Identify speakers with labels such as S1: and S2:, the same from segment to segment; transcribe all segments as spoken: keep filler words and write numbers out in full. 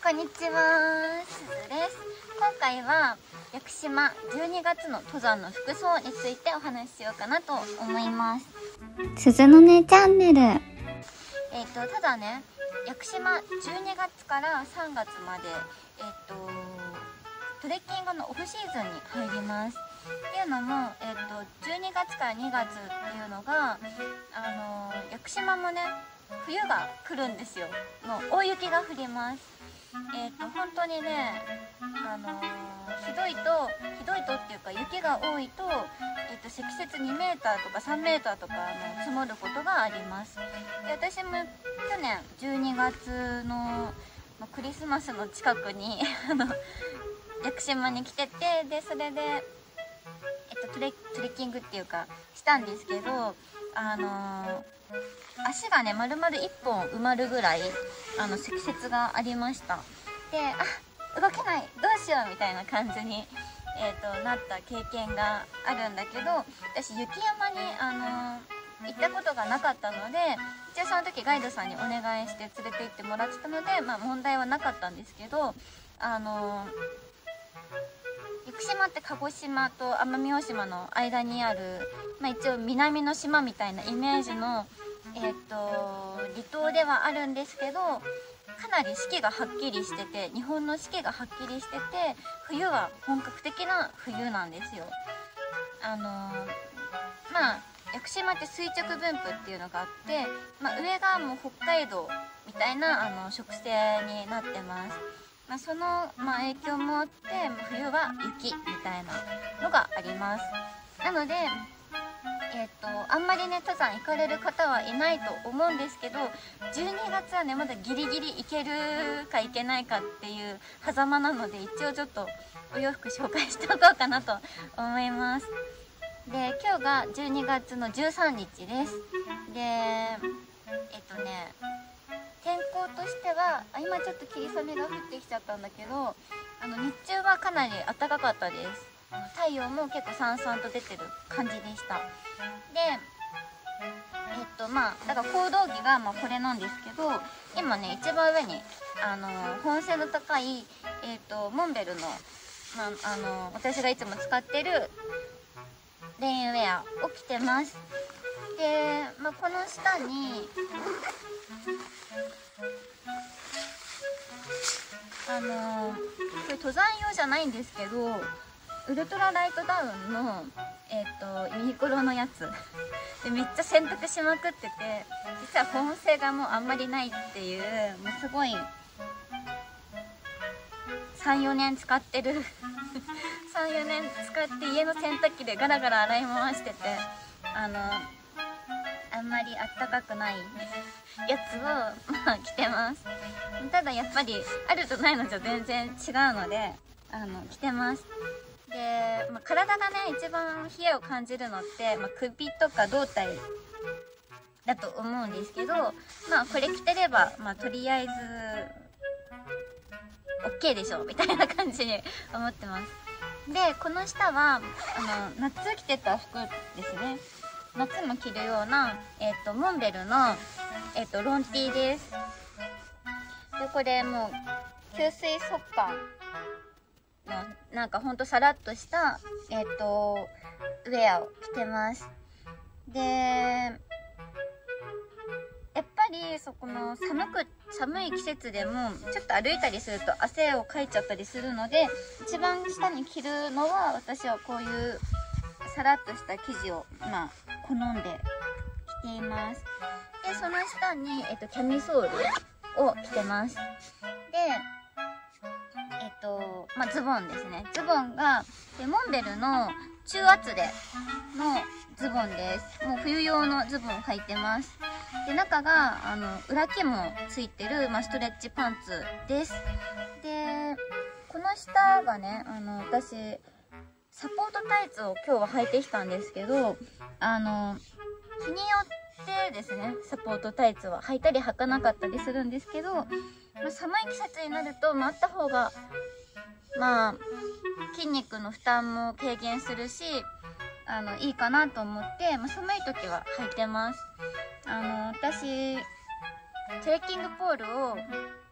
S1: こんにちは、すずです。今回は屋久島じゅうにがつの登山の服装についてお話ししようかなと思います。
S2: すずのねチャンネル。
S1: えっとただね、屋久島じゅうにがつからさんがつまでえっとトレッキングのオフシーズンに入ります。っていうのも、えっとじゅうにがつからにがつっていうのがあの屋久島もね冬が来るんですよ。の大雪が降ります。えっと本当にね、あのー、ひどいとひどいとっていうか雪が多いと、えっと積雪にメーターとかさんメーターとかの積もることがあります。で私も去年じゅうにがつのクリスマスの近くにあの屋久島に来てて、でそれで、えっと、トレトレッキングっていうかしたんですけど、あのー足がね丸々いっぽん埋まるぐらいあの積雪がありました。で、あ、動けない、どうしようみたいな感じに、えー、となった経験があるんだけど、私雪山に、あのー行ったことがなかったので、一応その時ガイドさんにお願いして連れて行ってもらってたので、まあ、問題はなかったんですけど、あのー屋久島って鹿児島と奄美大島の間にある、まあ、一応南の島みたいなイメージのえっと離島ではあるんですけど、かなり四季がはっきりしてて、日本の四季がはっきりしてて、冬は本格的な冬なんですよ。あのー、まあ屋久島って垂直分布っていうのがあって、まあ、上がもう北海道みたいなあの植生になってます。まあ、その、まあ、影響もあって冬は雪みたいなのがあります。なのでえー、とあんまりね登山行かれる方はいないと思うんですけど、じゅうにがつはねまだギリギリ行けるか行けないかっていう狭間なので、一応ちょっとお洋服紹介しておこうかなと思います。で今日がじゅうにがつのじゅうさんにちです。でえっ、とね天候としてはあ今ちょっと霧雨が降ってきちゃったんだけど、あの日中はかなり暖かかったです。太陽も結構さんさんと出てる感じでした。でえっとまあだから行動着がまあこれなんですけど、今ね一番上にあの保温性の高い、えっとモンベルの、まあ、あの私がいつも使ってるレインウェアを着てます。で、まあ、この下にあのこれ登山用じゃないんですけど、ウルトラライトダウンの、えー、とユニクロのやつでめっちゃ洗濯しまくってて、実は保温性がもうあんまりないっていう、もうすごいさんよねん使ってるさんよねん使って家の洗濯機でガラガラ洗い回してて、あのあんまりあったかくないやつを、まあ、着てます。ただやっぱりあるとないのじゃ全然違うのであの着てます。で、まあ、体がね一番冷えを感じるのって、まあ、首とか胴体だと思うんですけど、まあこれ着てれば、まあ、とりあえず OK でしょみたいな感じに思ってます。でこの下はあの夏着てた服ですね。夏も着るような、えー、とモンベルの、えー、とロンティーです。でこれもう吸水速乾のなんかほんとさらっとしたえっ、ー、とウェアを着てます。でやっぱりそこの寒く寒い季節でもちょっと歩いたりすると汗をかいちゃったりするので、一番下に着るのは私はこういうさらっとした生地をまあ好んで着ています。でその下に、えっと、キャミソールを着てます。でえっとまあズボンですね。ズボンがでモンベルの中厚でのズボンです。もう冬用のズボンを履いてます。で中があの裏起もついてる、まあ、ストレッチパンツです。でこの下がねあの私サポートタイツを今日は履いてきたんですけど、あの日によってですねサポートタイツは履いたり履かなかったりするんですけど、まあ、寒い季節になると、まあ、あった方がまあ筋肉の負担も軽減するしあのいいかなと思って、まあ、寒い時は履いてます。あの私トレッキングポールを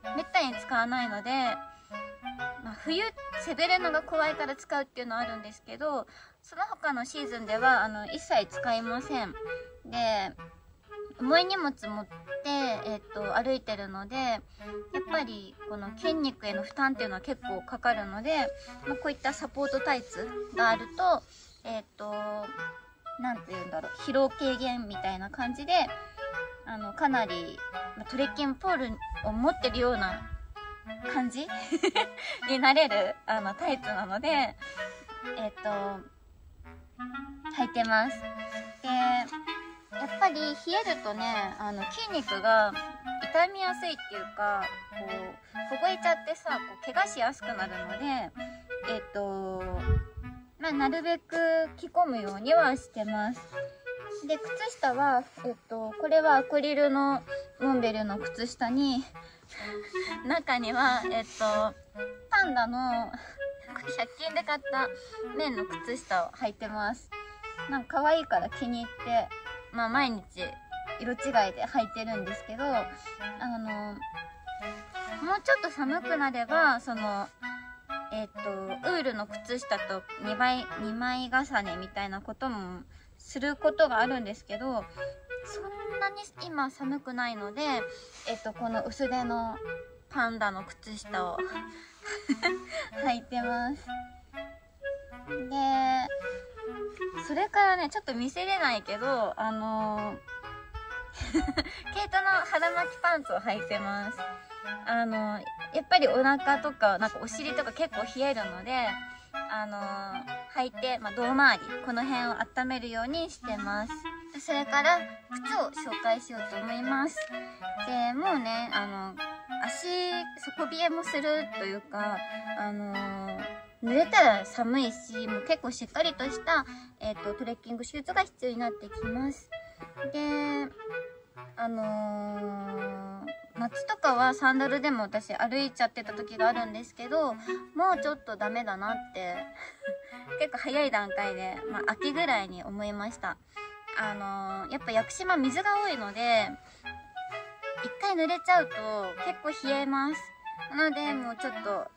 S1: めったに使わないので、まあ、冬背びれるのが怖いから使うっていうのはあるんですけど、その他のシーズンではあの一切使いません。で、重い荷物持って、えっと、歩いてるので、やっぱりこの筋肉への負担っていうのは結構かかるので、まあ、こういったサポートタイツがあると、えっと、なんて言うんだろう、疲労軽減みたいな感じで、あの、かなり、トレッキングポールを持ってるような感じになれる、あの、タイツなので、えっと、履いてます。で、やっぱり冷えるとね、あの筋肉が痛みやすいっていうか、こう凍えちゃってさ、こう怪我しやすくなるので、えっとまあなるべく着込むようにはしてます。で、靴下はえっとこれはアクリルのモンベルの靴下に中にはえっとパンダのこれひゃく均で買った綿の靴下を履いてます。なんか可愛いから気に入って、まあ毎日色違いで履いてるんですけど、あのもうちょっと寒くなれば、そのえっとウールの靴下とにまいにまい重ねみたいなこともすることがあるんですけど、そんなに今寒くないので、えっとこの薄手のパンダの靴下を履いてます。で、それからね、ちょっと見せれないけど、あのー、毛糸の腹巻きパンツを履いてます。あのー、やっぱりお腹とか、なんかお尻とか結構冷えるので、あのー、履いて、まあ、胴回り、この辺を温めるようにしてます。それから、靴を紹介しようと思います。で、もうね、あの、足、底冷えもするというか、あのー、濡れたら寒いし、もう結構しっかりとした、えっと、トレッキングシューズが必要になってきます。で、あのー、夏とかはサンダルでも私歩いちゃってた時があるんですけど、もうちょっとダメだなって結構早い段階で、まあ、秋ぐらいに思いました。あのー、やっぱ屋久島水が多いので、一回濡れちゃうと結構冷えます。なので、もうちょっと、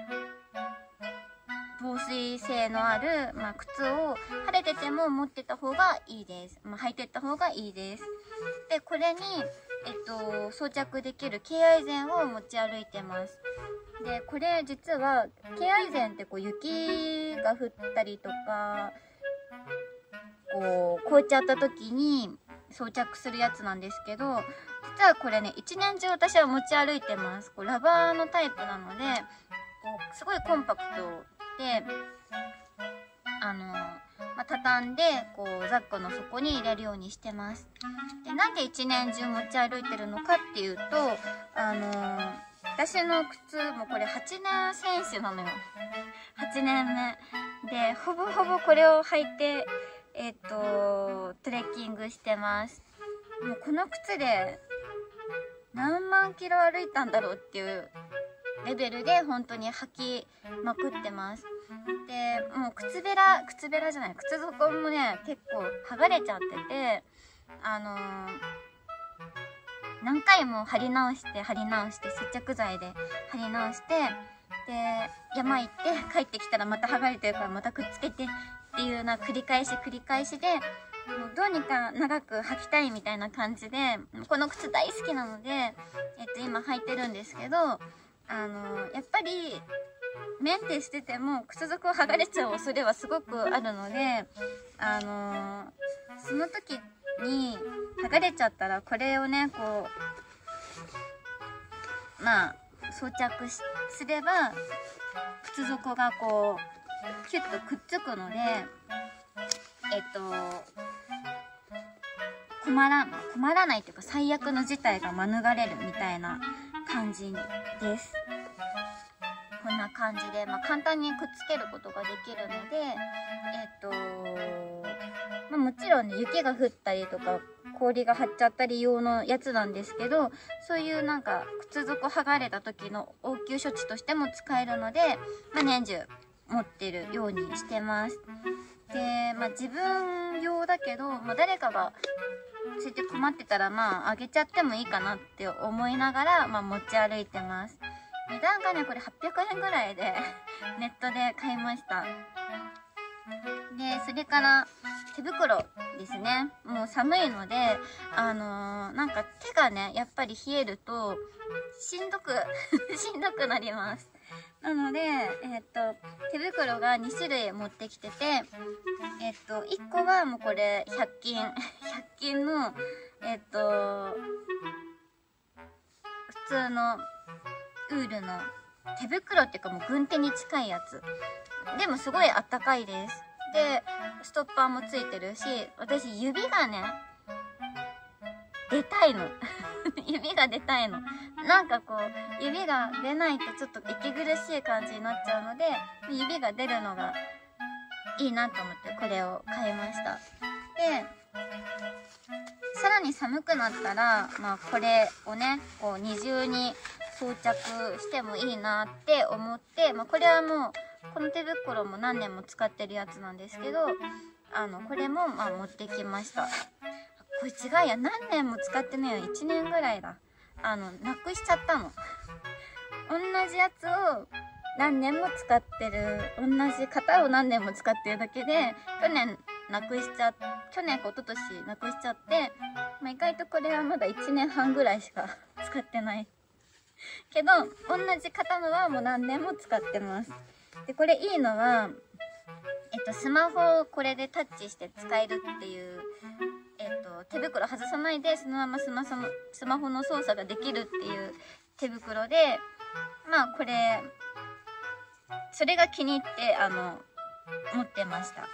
S1: 防水性のある、まあ、靴を晴れてても持ってた方がいいです。まあ、履いてった方がいいです。で、これに、えっと、装着できる敬愛膳を持ち歩いてます。で、これ実は、敬愛膳ってこう雪が降ったりとか、こう、凍っちゃった時に装着するやつなんですけど、実はこれね、一年中私は持ち歩いてます。こうラバーのタイプなので、こうすごいコンパクトで、あの、まあ、畳んで、こう、ザックの底に入れるようにしてます。で、なんで一年中持ち歩いてるのかっていうと、あの、私の靴もこれはちねん選手なのよ。はちねんめ。で、ほぼほぼこれを履いて、えっと、トレッキングしてます。もうこの靴で、何万キロ歩いたんだろうっていうレベルで本当に履きまくってます。で、もう靴べら、靴べらじゃない、靴底もね、結構剥がれちゃってて、あのー、何回も貼り直して貼り直して接着剤で貼り直して、で、山行って帰ってきたらまた剥がれてるからまたくっつけてっていうな繰り返し繰り返しで、もうどうにか長く履きたいみたいな感じで、この靴大好きなので、えっと今履いてるんですけど、あのやっぱりメンテしてても靴底剥がれちゃう恐れはすごくあるので、あのその時に剥がれちゃったらこれをね、こうまあ装着しすれば靴底がこうキュッとくっつくので、えっと困ら困らないというか最悪の事態が免れるみたいな感じです。こんな感じで、まあ、簡単にくっつけることができるので、えっとまあ、もちろんね雪が降ったりとか氷が張っちゃったり用のやつなんですけど、そういうなんか靴底剥がれた時の応急処置としても使えるので、まあ、年中持ってるようにしてます。で、まあ、自分用だけど、まあ、誰かがそうやって困ってたらまああげちゃってもいいかなって思いながら、まあ、持ち歩いてます。値段がねこれはっぴゃくえんぐらいでネットで買いました。でそれから手袋ですね。もう寒いのであのー、なんか手がねやっぱり冷えるとしんどくしんどくなります。なので、えっと、手袋がに種類持ってきてて、えっと、いっこはもうこれひゃく均ひゃく均のえっと普通のウールの手袋っていうかもう軍手に近いやつでもすごいあったかいです。でストッパーもついてるし、私指がね出たいの指が出たいの。なんかこう指が出ないとちょっと息苦しい感じになっちゃうので、指が出るのがいいなと思ってこれを買いました。でさらに寒くなったら、まあ、これをねこう二重に装着してもいいなって思って、まあ、これはもうこの手袋も何年も使ってるやつなんですけど、あのこれもまあ持ってきました。これ違うや、何年も使ってないよ、いちねんぐらいだ。あのなくしちゃったの。同じやつを何年も使ってる、同じ型を何年も使ってるだけで去年なくしちゃ去年か一昨年なくしちゃって、まあ、意外とこれはまだいちねんはんぐらいしか使ってないけど、同じ型のはもう何年も使ってます。でこれいいのは、えっと、スマホをこれでタッチして使えるっていう、えっと、手袋外さないでそのままスマホの、スマホの操作ができるっていう手袋で、まあこれそれが気に入ってあの持ってました。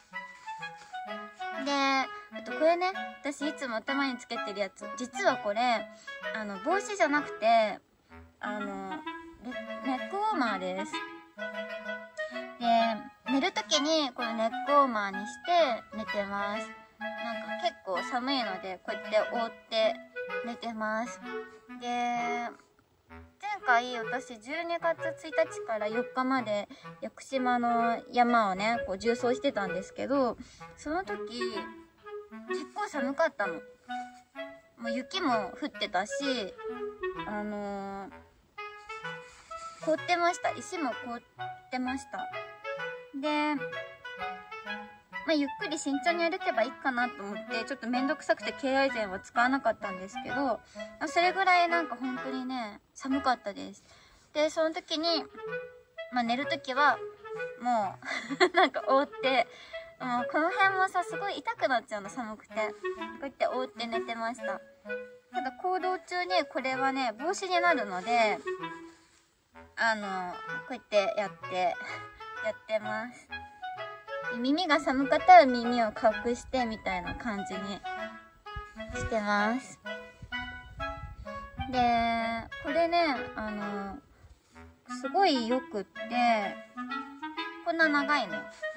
S1: であとこれね、私いつも頭につけてるやつ、実はこれあの帽子じゃなくてあのネックウォーマーです。で寝る時にこのネックウォーマーにして寝てます。なんか結構寒いのでこうやって覆って寝てます。で前回私じゅうにがつついたちからよっかまで屋久島の山をねこう縦走してたんですけど、その時結構寒かったの。もう雪も降ってたし、あのー、凍ってました。石も凍ってました。で、まあ、ゆっくり慎重に歩けばいいかなと思ってちょっとめんどくさくて敬愛膳は使わなかったんですけど、それぐらいなんか本当にね寒かったです。でその時に、まあ、寝る時はもうなんか覆って、もうこの辺もさすごい痛くなっちゃうの、寒くて。こうやって覆って寝てました。ただ行動中にこれはね帽子になるので、あのこうやってやってやってます。耳が寒かったら耳を隠してみたいな感じにしてます。でこれねあのすごいよくって、こんな長いので、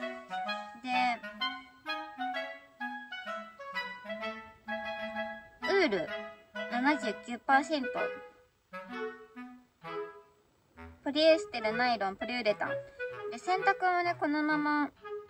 S1: ウール ななじゅうきゅうパーセント、 ポリエステル、ナイロン、ポリウレタンで、洗濯はねこのまま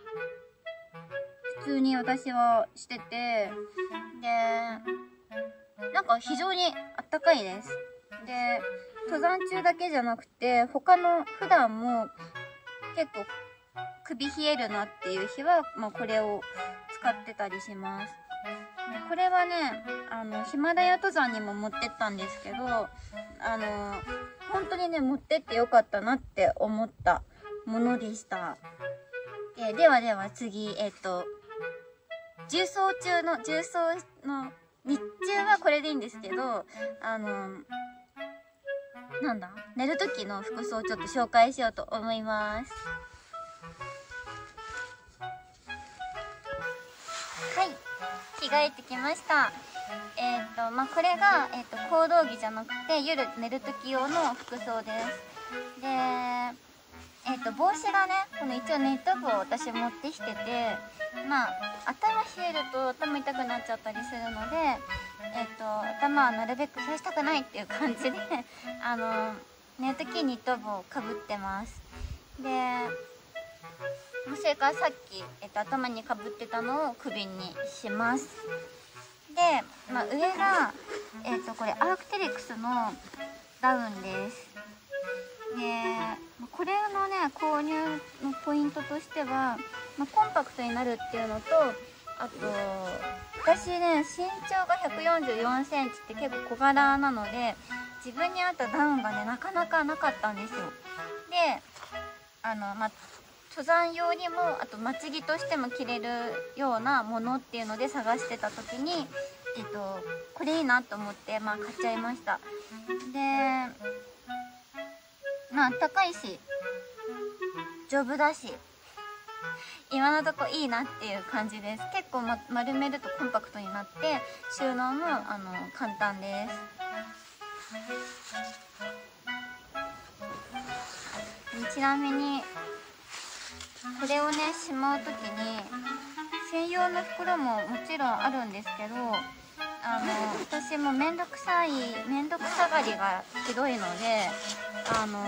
S1: 普通に私はしてて、でなんか非常にあったかいです。で登山中だけじゃなくて他の普段も結構首冷えるなっていう日は、まあ、これを使ってたりします。でこれはねあのヒマラヤ登山にも持ってったんですけど、あの本当にね持ってってよかったなって思ったものでした。でではでは次、えっと重走中の重走の日中はこれでいいんですけど、あのなんだ寝る時の服装をちょっと紹介しようと思います。はい、着替えてきました。えっとまあこれが、えっと行動着じゃなくて夜寝る時用の服装です。でえっと帽子がねこの一応ネット帽を私持ってきてて、まあ頭冷えると頭痛くなっちゃったりするので、えっと頭はなるべく冷やしたくないっていう感じであの寝る時にニット帽をかぶってます。でそれからさっき、えっと、頭にかぶってたのを首にします。 で、まあ、上が、えー、とこれアークテリクスのダウンです。でこれのね購入のポイントとしては、まあ、コンパクトになるっていうのと、あと私ね身長がひゃくよんじゅうよんセンチって結構小柄なので、自分に合ったダウンがねなかなかなかったんですよ。であのまあ登山用にも、あとまち着としても着れるようなものっていうので探してた時に、えっとこれいいなと思って、まあ、買っちゃいました。でまあ高いし丈夫だし今のとこいいなっていう感じです。結構、ま、丸めるとコンパクトになって収納もあの簡単です。ちなみにこれをねしまう時に専用の袋ももちろんあるんですけど、あの私もめんどくさいめんどくさがりがひどいので、あのも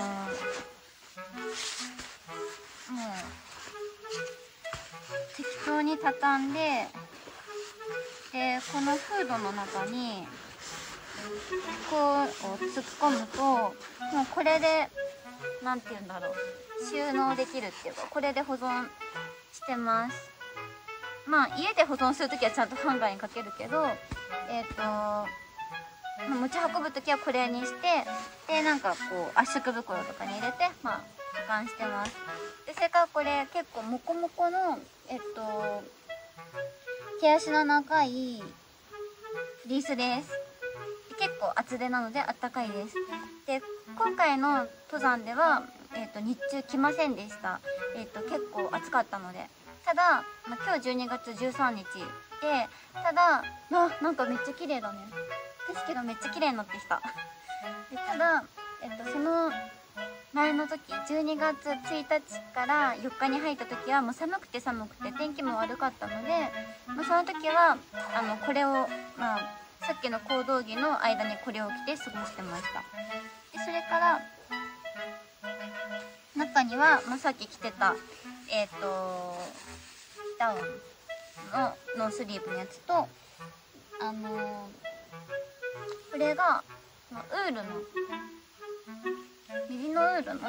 S1: う適当に畳んで、でこのフードの中にこう突っ込むと、もうこれでなんて言うんだろう、収納できるっていうか、これで保存してます。まあ家で保存するときはちゃんとハンガーにかけるけど、えっと持ち運ぶときはこれにして、でなんかこう圧縮袋とかに入れて、まあ保管してます。でそれからこれ結構モコモコのえっと毛足の長いフリースです。結構厚手なのであったかいです。で今回の登山では、えー、と日中来ませんでした。えー、と結構暑かったので。ただ、まあ、今日じゅうにがつじゅうさんにちで、ただななんかめっちゃ綺麗だね。景色がめっちゃ綺麗になってきた。でただ、えー、とその前の時じゅうにがつついたちからよっかに入った時はもう寒くて寒くて天気も悪かったので、まあ、その時はあのこれをまあさっきの行動着の間にこれを着て過ごしてました。でそれから中には、まあ、さっき着てたえっ、ー、とダウンのノースリーブのやつと、あのー、これがウールのミリノウールのえっ、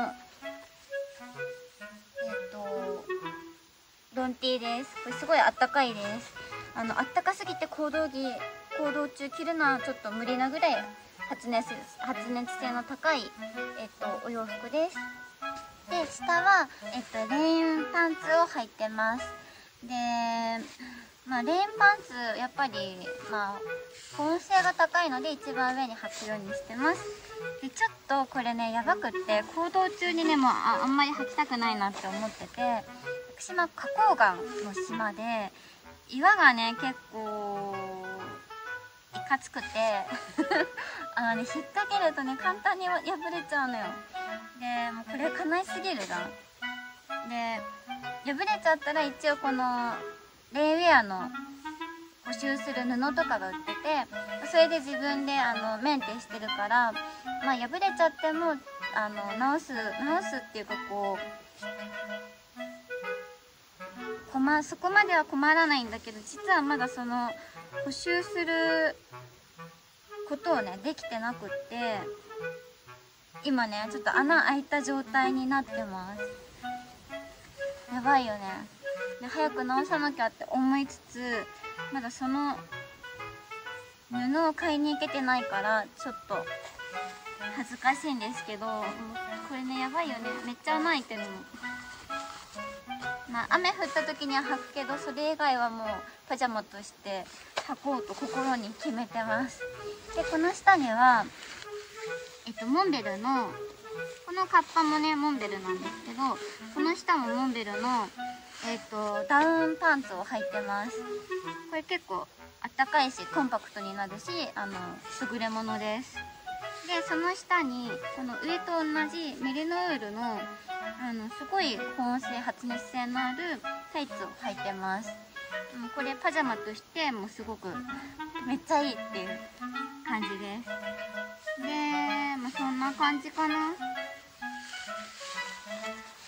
S1: ー、とロンティーです。これすごいあったかいです。あのあったかすぎて行動着行動中着るのはちょっと無理なぐらい発熱発熱性の高い、えっと、お洋服です。で下は、えっと、レインパンツを履いてます。で、まあ、レインパンツやっぱり、まあ、保温性が高いので一番上に履くようにしてます。でちょっとこれねやばくって行動中にねもう あ, あんまり履きたくないなって思ってて、屋久島花崗岩の島で岩がね結構いかつくてあのね引っ掛けるとね簡単に破れちゃうのよ。でもうこれ悲しすぎるじゃん。で破れちゃったら一応このレイウェアの補修する布とかが売ってて、それで自分であのメンテしてるから、まあ破れちゃってもあの直す直すっていうかこう困そこまでは困らないんだけど、実はまだその補修することをねできてなくって、今ねちょっと穴開いた状態になってます。やばいよね。で早く直さなきゃって思いつつ、まだその布を買いに行けてないからちょっと恥ずかしいんですけど、これねやばいよね。めっちゃ穴開いてるの。まあ雨降った時には履くけど、それ以外はもうパジャマとして履こうと心に決めてます。でこの下にはえっとモンベルのこのカッパもねモンベルなんですけど、この下もモンベルのえっとダウンパンツを履いてます。これ結構あったかいしコンパクトになるし、あの優れものです。でその下にこの上と同じメリノウールのあのすごい保温性発熱性のあるタイツを履いてます。もうこれパジャマとしてもすごくめっちゃいいっていう感じです。で、まあ、そんな感じかな。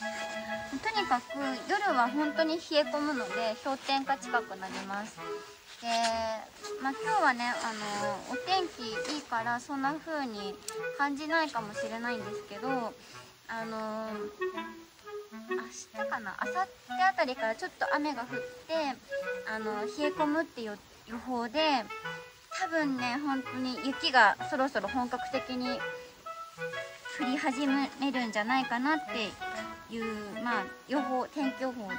S1: とにかく夜は本当に冷え込むので氷点下近くなります。 まあ、今日はねあのお天気いいからそんな風に感じないかもしれないんですけど、あの明日かな、明後日あたりからちょっと雨が降ってあの冷え込むっていう予報で、多分ね本当に雪がそろそろ本格的に降り始めるんじゃないかなっていう、まあ予報、天気予報です。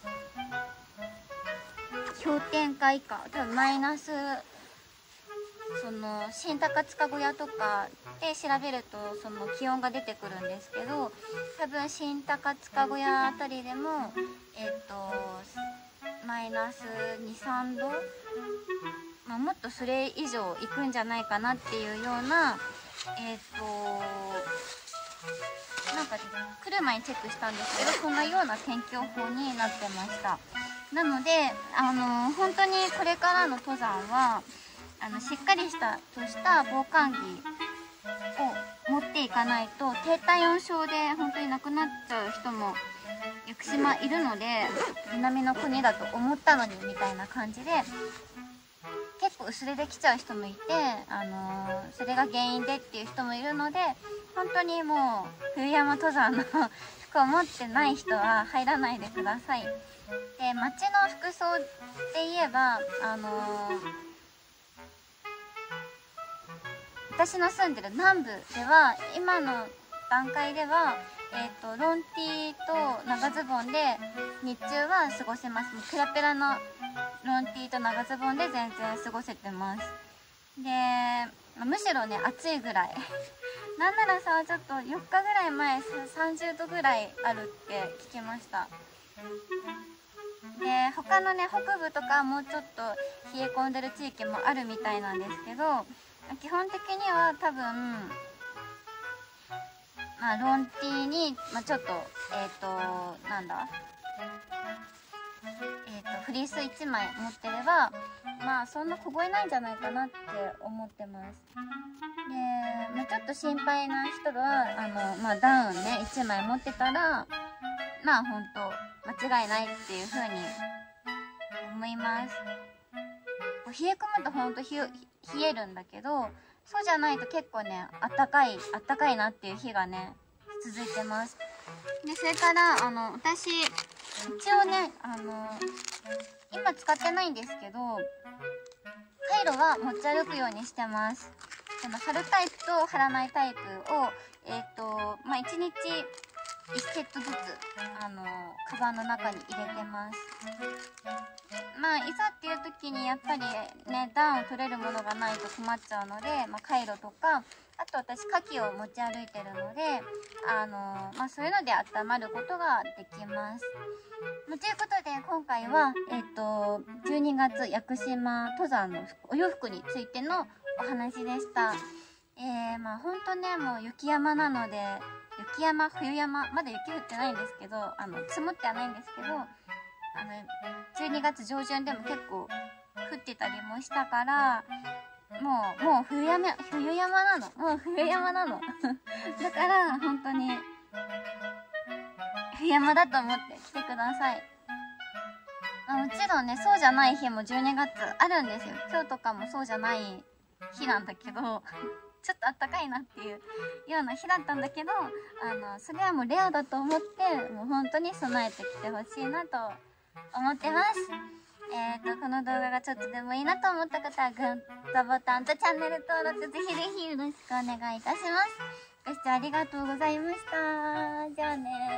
S1: 氷点下以下、多分マイナス、その新高塚小屋とかで調べるとその気温が出てくるんですけど、多分新高塚小屋あたりでもえっとマイナスに、さんど、まあ、もっとそれ以上いくんじゃないかなっていうような、えっとなんか来る前にチェックしたんですけど、そんなような天気予報になってました。なのであの本当にこれからの登山はあのしっかりしたとした防寒着を持っていかないと低体温症で本当に亡くなっちゃう人も屋久島いるので、南の国だと思ったのにみたいな感じで結構薄手で来ちゃう人もいて、あのー、それが原因でっていう人もいるので、本当にもう冬山登山の服を持ってない人は入らないでください。で、街の服装で言えばあのー、私の住んでる南部では今の段階では、えー、とロンティーと長ズボンで日中は過ごせます。もうペラペラのロンティーと長ズボンで全然過ごせてます。で、むしろね暑いぐらいなんならさ、ちょっとよっかぐらい前さんじゅうどぐらいあるって聞きました。で、他のね北部とかもうちょっと冷え込んでる地域もあるみたいなんですけど、基本的には多分まあロンティーに、まあ、ちょっとえっ、ー、となんだえっ、ー、とフリースいちまい持ってればまあそんな凍えないんじゃないかなって思ってます。で、まあ、ちょっと心配な人はあの、まあ、ダウンねいちまい持ってたらまあほんと間違いないっていう風に思います。冷え込むとほんと冷えるんだけど、そうじゃないと結構ねあったかいあったかいなっていう日がね続いてます。で、それからあの私一応ねあの今使ってないんですけどカイロは持ち歩くようにしてます。その貼るタイプと貼らないタイプをえっ、ー、とまあいちにちいちセットずつあのカバンの中に入れてます。まあいざっていう時にやっぱりね暖を取れるものがないと困っちゃうので、まあ、カイロとかあと私カキを持ち歩いてるのであの、まあ、そういうので温まることができます。ということで今回は、えー、とじゅうにがつ屋久島登山のお洋服についてのお話でした。えー、まあほんとねもう雪山なので雪山冬山まだ雪降ってないんですけどあの積もってはないんですけどあのじゅうにがつ上旬でも結構降ってたりもしたからもうもう冬山冬山なのもう冬山なのだから本当に冬山だと思って来てください。もちろんねそうじゃない日もじゅうにがつあるんですよ。今日とかもそうじゃない日なんだけどちょっとあったかいなっていうような日だったんだけどあのそれはもうレアだと思ってもう本当に備えてきてほしいなと思ってます。えーとこの動画がちょっとでもいいなと思った方はグッドボタンとチャンネル登録ぜひぜひよろしくお願いいたします。ご視聴ありがとうございました。じゃあね。